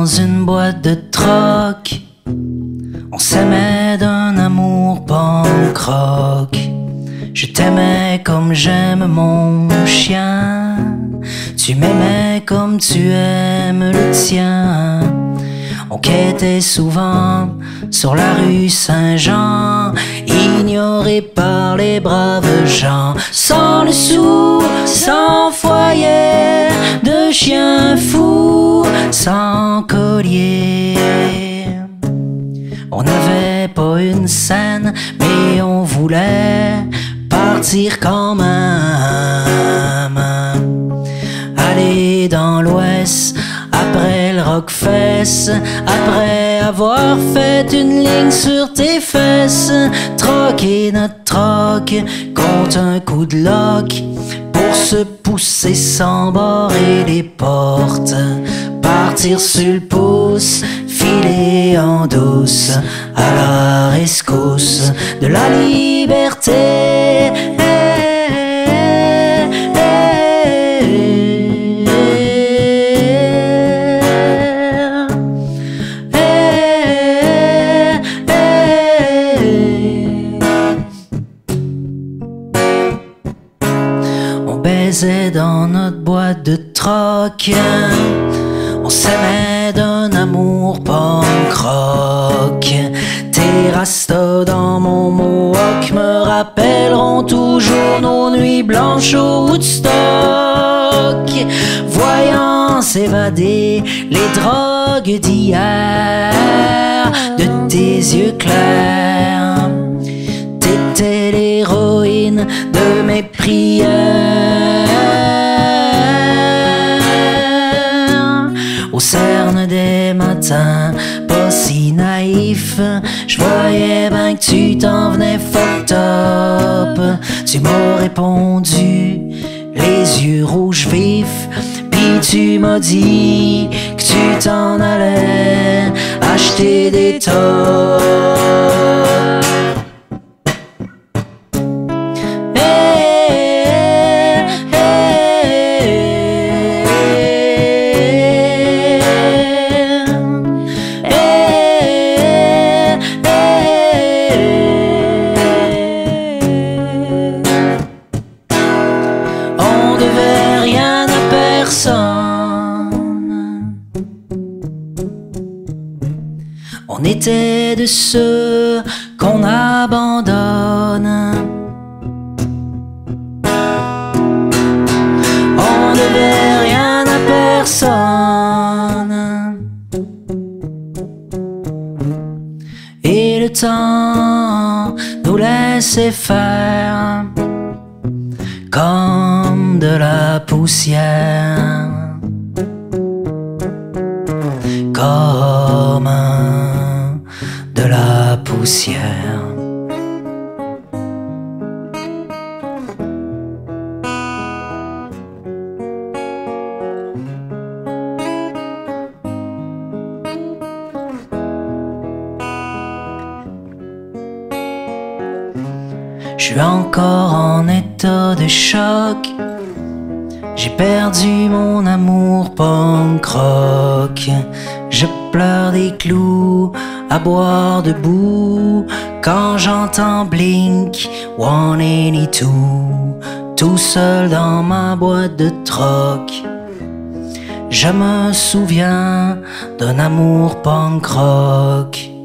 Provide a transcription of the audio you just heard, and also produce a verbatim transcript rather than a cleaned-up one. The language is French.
dans une boîte de troc. On s'aimait d'un amour punk rock. Je t'aimais comme j'aime mon chien. Tu m'aimais comme tu aimes le tien. On quêtait souvent sur la rue Saint-Jean, ignoré par les braves gens. Sans le sou, sans foyer de chien fou, sans collier. On n'avait pas une scène, mais on voulait partir quand même. Aller dans l'ouest après le rockfest, après avoir fait une ligne sur tes fesses. Troquer notre troc contre un coup de lock pour se pousser sans barrer les portes. Partir sur le pouce, filer en douce à la rescousse de la liberté. Dans notre boîte de troc, on s'aimait d'un amour punk rock. Tes rastas dans mon mohawk me rappelleront toujours nos nuits blanches au Woodstock. Voyant s'évader les drogues d'hier de tes yeux clairs, t'étais l'héroïne de mes prières. Au cerne des matins, pas si naïf, je voyais bien que tu t'en venais fucked up. Tu m'as répondu, les yeux rouges vifs, puis tu m'as dit que tu t'en allais acheter des tops. On était de ceux qu'on abandonne. On devait rien à personne. Et le temps nous laissait faire comme de la poussière, comme de la poussière. Je suis encore en état de choc. J'ai perdu mon amour punk rock. Je pleure des clous à boire debout quand j'entends Blink cent quatre-vingt-deux, tout seul dans ma boîte de troc. Je me souviens d'un amour punk rock.